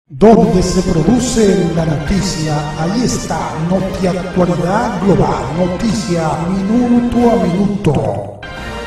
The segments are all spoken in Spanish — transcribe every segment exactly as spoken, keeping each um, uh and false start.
Donde se produce la noticia, ahí está, Notiactualidad Global, noticia minuto a minuto.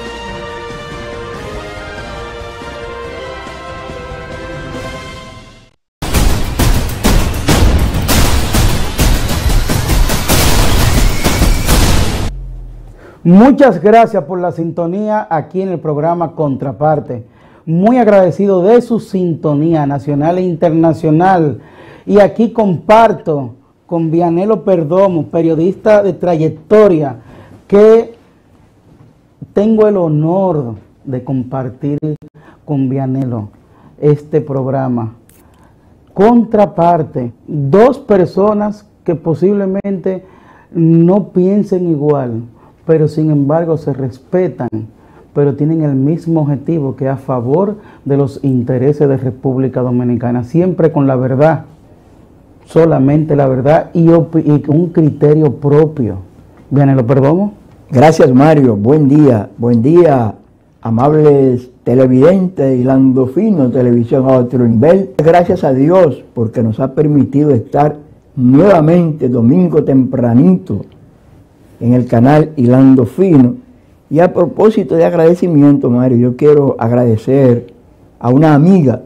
Muchas gracias por la sintonía aquí en el programa Contraparte. Muy agradecido de su sintonía nacional e internacional. Y aquí comparto con Vianelo Perdomo, periodista de trayectoria, que tengo el honor de compartir con Vianelo este programa. Contraparte, dos personas que posiblemente no piensen igual, pero sin embargo se respetan, pero tienen el mismo objetivo, que es a favor de los intereses de República Dominicana, siempre con la verdad, solamente la verdad y, y un criterio propio. Vianelo Perdomo. Gracias, Mario, buen día, buen día, amables televidentes y Landofino Televisión a otro nivel. Gracias a Dios porque nos ha permitido estar nuevamente domingo tempranito en el canal Hilando Fino. Y a propósito de agradecimiento, Mario, yo quiero agradecer a una amiga,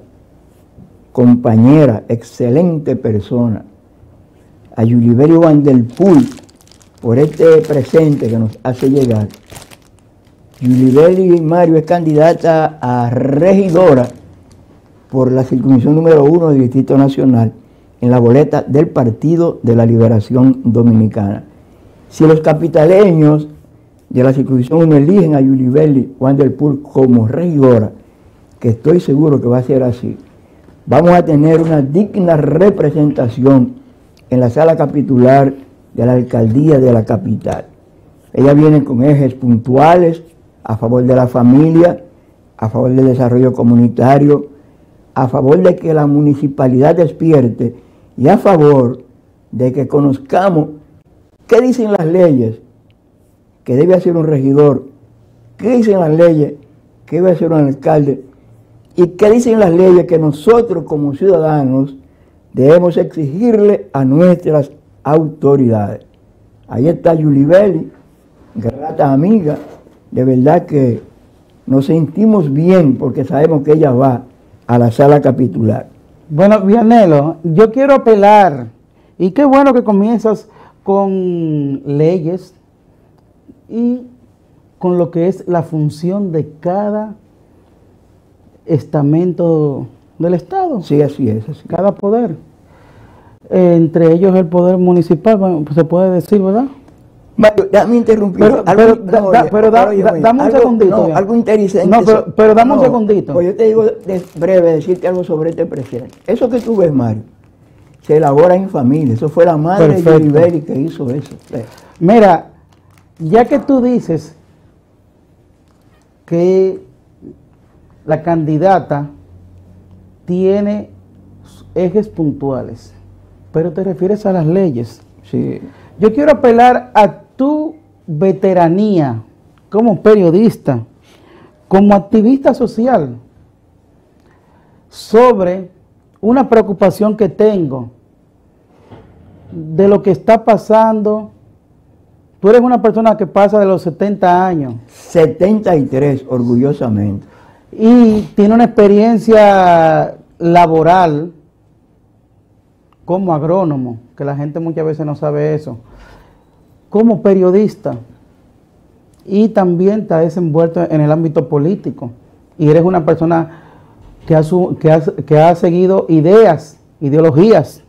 compañera, excelente persona, a Yuliberi Van der Poel, por este presente que nos hace llegar. Yuliberi, Mario, es candidata a regidora por la circunscripción número uno del Distrito Nacional en la boleta del Partido de la Liberación Dominicana. Si los capitaleños de la circunscripción uno eligen a Yuliberi Van der Poel como regidora, que estoy seguro que va a ser así, vamos a tener una digna representación en la sala capitular de la alcaldía de la capital. Ella viene con ejes puntuales a favor de la familia, a favor del desarrollo comunitario, a favor de que la municipalidad despierte y a favor de que conozcamos qué dicen las leyes que debe hacer un regidor, qué dicen las leyes que debe hacer un alcalde y qué dicen las leyes que nosotros como ciudadanos debemos exigirle a nuestras autoridades. Ahí está Yuliberi, grata amiga, de verdad que nos sentimos bien porque sabemos que ella va a la sala capitular. Bueno, Vianelo, yo quiero apelar, y qué bueno que comienzas con leyes y con lo que es la función de cada estamento del Estado. Sí, así es. Así cada poder. Eh, entre ellos el poder municipal, bueno, pues se puede decir, ¿verdad? Mario, déjame interrumpir. Pero, pero, algo, da, no, da, oye, pero da, oye, da, oye, dame un algo, segundito. No, algo interesante. No, pero, pero dame no, un segundito. Pues yo te digo de breve, decirte algo sobre este presidente. Eso que tú ves, Mario, se elabora en familia. Eso fue la madre Perfecto. de Yuliberi que hizo eso. Mira, ya que tú dices que la candidata tiene ejes puntuales, pero te refieres a las leyes. Sí. Yo quiero apelar a tu veteranía como periodista, como activista social, sobre una preocupación que tengo de lo que está pasando. Tú eres una persona que pasa de los setenta años. setenta y tres, orgullosamente. Y tiene una experiencia laboral como agrónomo, que la gente muchas veces no sabe eso, como periodista, y también te has desenvuelto en el ámbito político, y eres una persona que ha, su, que ha, que ha seguido ideas, ideologías.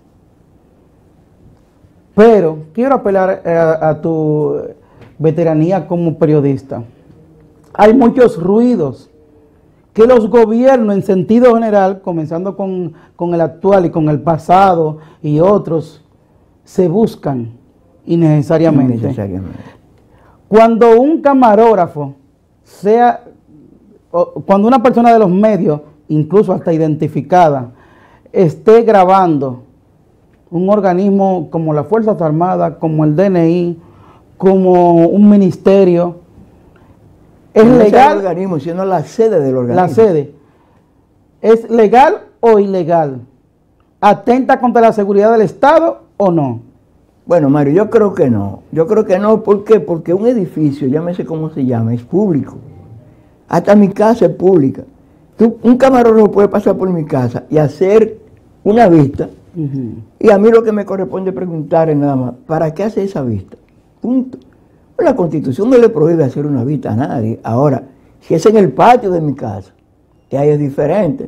Pero quiero apelar a, a tu veteranía como periodista. Hay muchos ruidos que los gobiernos en sentido general, comenzando con, con el actual y con el pasado y otros, se buscan innecesariamente. innecesariamente. Cuando un camarógrafo sea, o cuando una persona de los medios, incluso hasta identificada, esté grabando un organismo como las Fuerzas Armadas, como el D N I, como un ministerio, ¿Es no legal? El organismo, sino la sede del organismo. La sede. ¿Es legal o ilegal atenta contra la seguridad del Estado o no? Bueno, Mario, yo creo que no. Yo creo que no. ¿Por qué? Porque un edificio, llámese cómo se llama, es público. Hasta mi casa es pública. Tú, un camarógrafo puede pasar por mi casa y hacer una vista. Uh-huh. Y a mí lo que me corresponde preguntar es nada más, ¿para qué hace esa vista? Punto. La Constitución no le prohíbe hacer una vista a nadie. Ahora, si es en el patio de mi casa, y ahí es diferente.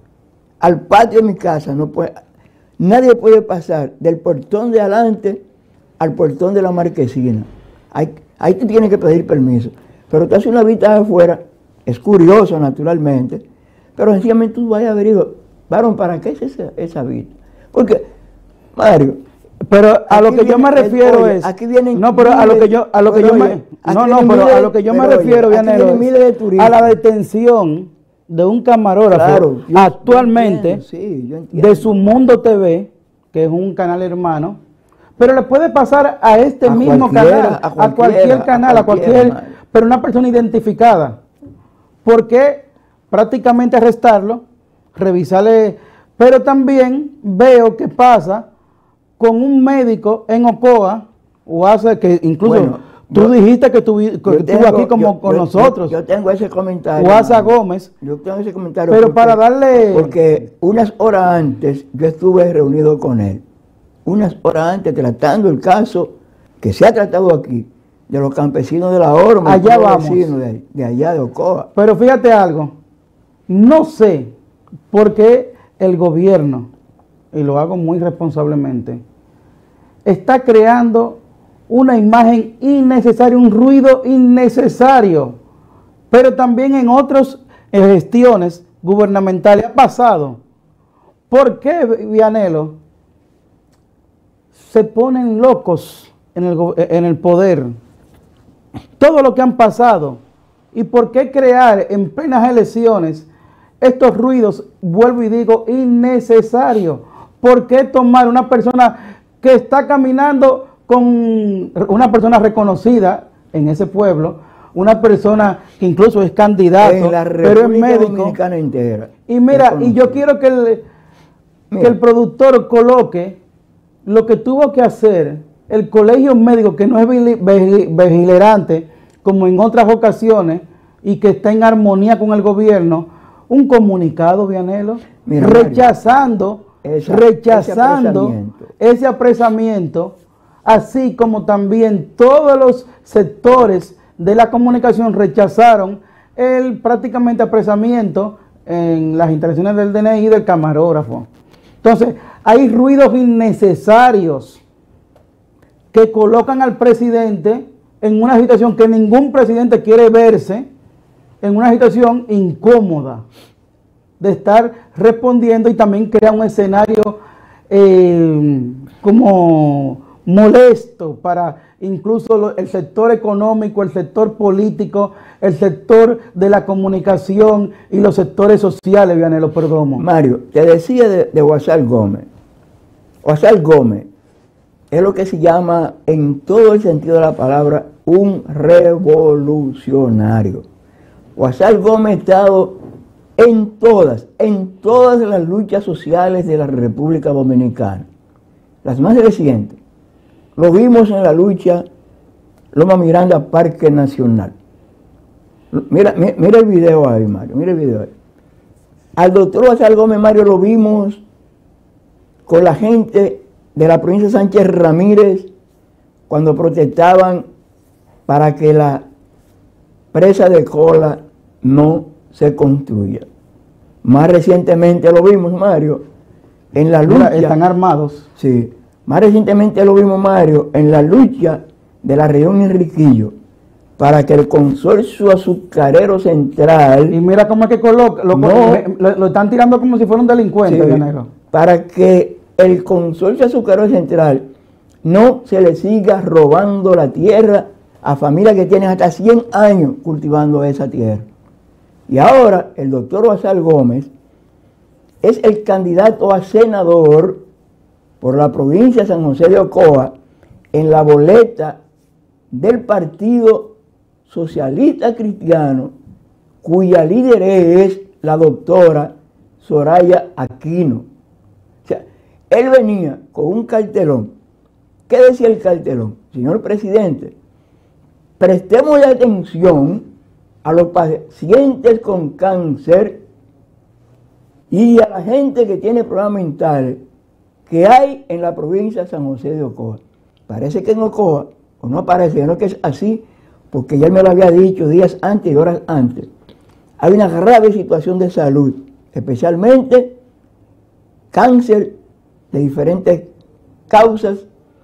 Al patio de mi casa no puede, nadie puede pasar del portón de adelante al portón de la marquesina. Ahí, ahí te tienes que pedir permiso. Pero tú haces una vista de afuera, es curioso naturalmente, pero sencillamente tú vayas a averiguar, varón, ¿para qué es esa, esa vista? Porque, Mario, pero a lo que yo me refiero es, aquí vienen no, pero a lo que yo, a lo que yo me, no, no, pero a lo que yo me refiero, Vianelo, a la detención de un camarógrafo claro, yo, actualmente yo sí, yo de Su Mundo T V, que es un canal hermano, pero le puede pasar a este a mismo canal, a, a cualquier canal, a cualquier, a pero una persona identificada. ¿Por qué prácticamente arrestarlo, revisarle? Pero también veo que pasa con un médico en Ocoa, o hace que incluso bueno, tú yo, dijiste que tú estuvo aquí como yo, con yo, nosotros. Yo, yo tengo ese comentario. Guasa Gómez. Yo tengo ese comentario. Pero porque, para darle... Porque unas horas antes yo estuve reunido con él. Unas horas antes tratando el caso que se ha tratado aquí, de los campesinos de la Orma. Allá vamos. De, de allá de Ocoa. Pero fíjate algo. No sé por qué el gobierno, y lo hago muy responsablemente, está creando una imagen innecesaria, un ruido innecesario, pero también en otras gestiones gubernamentales ha pasado. ¿Por qué, Vianelo, se ponen locos en el, en el poder? Todo lo que han pasado. ¿Y por qué crear en plenas elecciones estos ruidos, vuelvo y digo, innecesarios? ¿Por qué tomar una persona que está caminando con una persona reconocida en ese pueblo, una persona que incluso es candidato, pero es médico? Dominicana entera. Y mira, y yo quiero que el, que el productor coloque lo que tuvo que hacer el colegio médico, que no es vigilerante como en otras ocasiones y que está en armonía con el gobierno, un comunicado, Vianelo, mira, rechazando... Esa, rechazando ese apresamiento. ese apresamiento, así como también todos los sectores de la comunicación rechazaron el prácticamente apresamiento en las instalaciones del D N I y del camarógrafo. Entonces, hay ruidos innecesarios que colocan al presidente en una situación que ningún presidente quiere verse, en una situación incómoda de estar respondiendo, y también crea un escenario eh, como molesto para incluso lo, el sector económico, el sector político, el sector de la comunicación y los sectores sociales, Vianelo Perdomo. Mario, te decía de, de Guasal Gómez. Guasal Gómez es lo que se llama, en todo el sentido de la palabra, un revolucionario. Guasal Gómez ha estado en todas, en todas las luchas sociales de la República Dominicana. Las más recientes. Lo vimos en la lucha Loma Miranda, Parque Nacional. Mira, mira, mira el video ahí, Mario, mira el video ahí. Al doctor Guasal Gómez, Mario, lo vimos con la gente de la provincia de Sánchez Ramírez cuando protestaban para que la presa de Cola no se construya. Más recientemente lo vimos, Mario, en la lucha... Mira, están armados. Sí. Más recientemente lo vimos, Mario, en la lucha de la región Enriquillo para que el consorcio azucarero central... Y mira cómo es que coloca, lo, no, lo, lo están tirando como si fuera un delincuente, sí, Vianelo. Para que el consorcio azucarero central no se le siga robando la tierra a familias que tienen hasta cien años cultivando esa tierra. Y ahora el doctor Guasal Gómez es el candidato a senador por la provincia de San José de Ocoa en la boleta del Partido Socialista Cristiano, cuya líder es la doctora Soraya Aquino. O sea, él venía con un cartelón. ¿Qué decía el cartelón? Señor presidente, prestemos atención a los pacientes con cáncer y a la gente que tiene problemas mentales que hay en la provincia de San José de Ocoa. Parece que en Ocoa, o no parece, no que es así, porque ya me lo había dicho días antes y horas antes, hay una grave situación de salud, especialmente cáncer de diferentes causas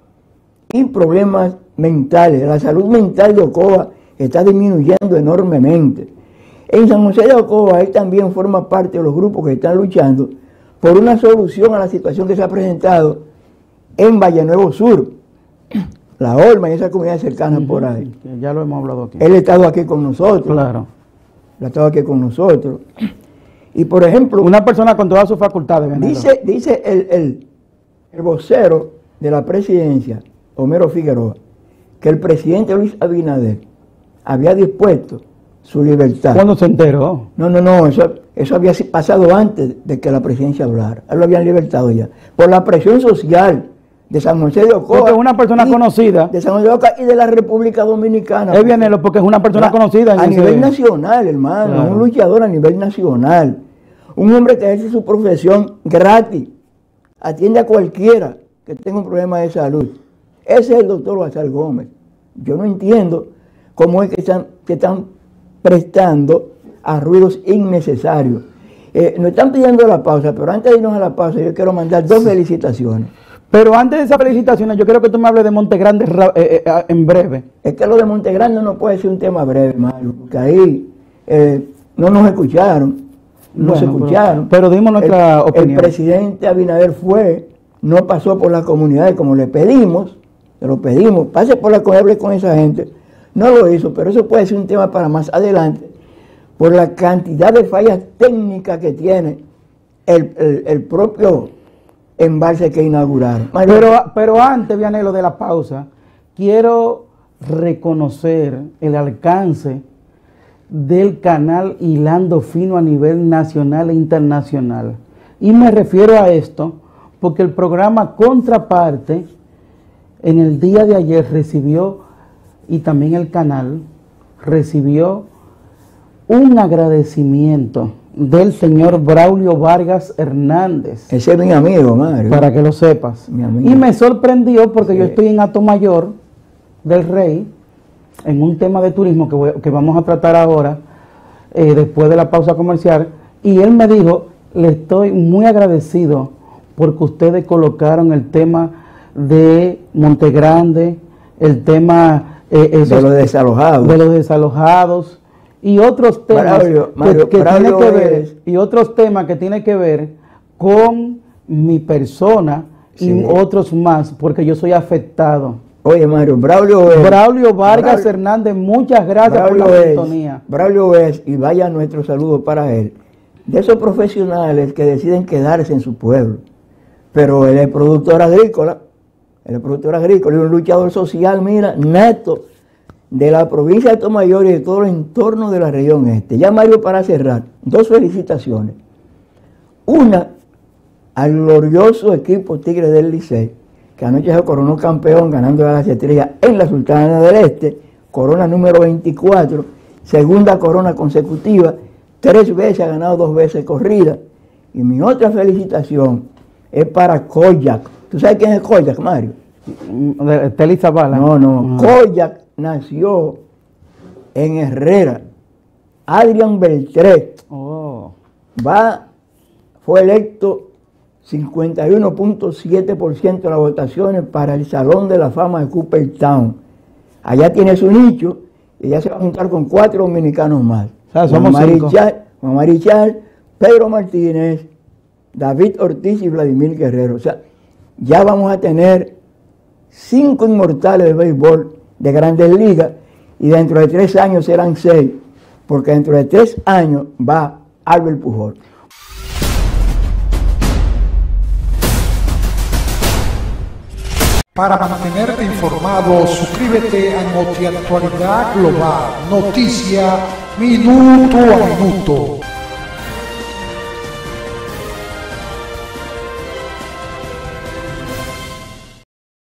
y problemas mentales. La salud mental de Ocoa está disminuyendo enormemente. En San José de Ocoa, él también forma parte de los grupos que están luchando por una solución a la situación que se ha presentado en Valle Nuevo Sur, La Olma y esa comunidad cercana uh-huh, por ahí. Ya lo hemos hablado aquí. Él ha estado aquí con nosotros. Claro. Él ha estado aquí con nosotros. Y por ejemplo... Una persona con todas sus facultades. Dice, dice el, el, el vocero de la presidencia, Homero Figueroa, que el presidente Luis Abinader había dispuesto su libertad. ¿Cuándo se enteró? No, no, no, eso, eso había pasado antes de que la presidencia hablara. Él lo habían libertado ya. Por la presión social de San José de Ocoa. Porque es una persona conocida. De San José de Ocoa y de la República Dominicana. Es Vianelo, porque es una persona conocida. A nivel ese... nacional, hermano. Claro. Un luchador a nivel nacional. Un hombre que ejerce su profesión gratis. Atiende a cualquiera que tenga un problema de salud. Ese es el doctor Basal Gómez. Yo no entiendo cómo es que están, que están prestando a ruidos innecesarios. Eh, nos están pidiendo la pausa, pero antes de irnos a la pausa yo quiero mandar dos sí. felicitaciones. Pero antes de esas felicitaciones yo quiero que tú me hables de Montegrande eh, eh, en breve. Es que lo de Montegrande no puede ser un tema breve, Mario, porque ahí eh, no nos escucharon, no bueno, se escucharon. Pero, pero dimos nuestra el, opinión. El presidente Abinader fue, no pasó por las comunidades como le pedimos, se lo pedimos, pase por la comunidad con esa gente. No lo hizo, pero eso puede ser un tema para más adelante, por la cantidad de fallas técnicas que tiene el, el, el propio embalse que inauguraron. Pero, pero antes, Vianelo, de la pausa, quiero reconocer el alcance del canal Hilando Fino a nivel nacional e internacional. Y me refiero a esto porque el programa Contraparte en el día de ayer recibió, y también el canal recibió un agradecimiento del señor Braulio Vargas Hernández. Ese es mi amigo, Mario. Para que lo sepas. Mi amigo. Y me sorprendió porque sí. yo estoy en Atomayor del Rey, en un tema de turismo que, voy, que vamos a tratar ahora, eh, después de la pausa comercial, y él me dijo, le estoy muy agradecido porque ustedes colocaron el tema de Montegrande, el tema... Eh, esos, de los desalojados. De los desalojados. Y otros temas Braulio, Mario, que, que tiene que ver es... y otros temas que tiene que ver con mi persona sí. y otros más, porque yo soy afectado. Oye, Mario, Braulio es... Braulio Vargas Braulio, Hernández, muchas gracias Braulio por la es, sintonía. Braulio es, y vaya nuestro saludo para él, de esos profesionales que deciden quedarse en su pueblo. Pero él es productor agrícola, él es productor agrícola y un luchador social, mira, neto, de la provincia de Atomayor y de todo el entorno de la región este. Ya, Mario, para cerrar, dos felicitaciones. Una al glorioso equipo Tigre del Licey, que anoche se coronó campeón ganando a las estrellas en la Sultana del Este, corona número veinticuatro, segunda corona consecutiva, tres veces ha ganado, dos veces corrida. Y mi otra felicitación es para Koyak. ¿Tú sabes quién es Koyak, Mario? Teli Zavala. No, no, uh-huh. Koyak nació en Herrera. Adrián Beltré oh. va, fue electo cincuenta y uno punto siete por ciento de las votaciones para el Salón de la Fama de Cooperstown. Allá tiene su nicho y ya se va a juntar con cuatro dominicanos más. O sea, somos Juan cinco. Marichal, Juan Marichal, Pedro Martínez, David Ortiz y Vladimir Guerrero. O sea, ya vamos a tener cinco inmortales de béisbol de Grandes Ligas y dentro de tres años serán seis, porque dentro de tres años va Albert Pujol. Para mantenerte informado, suscríbete a NotiActualidad Global, noticia minuto a minuto.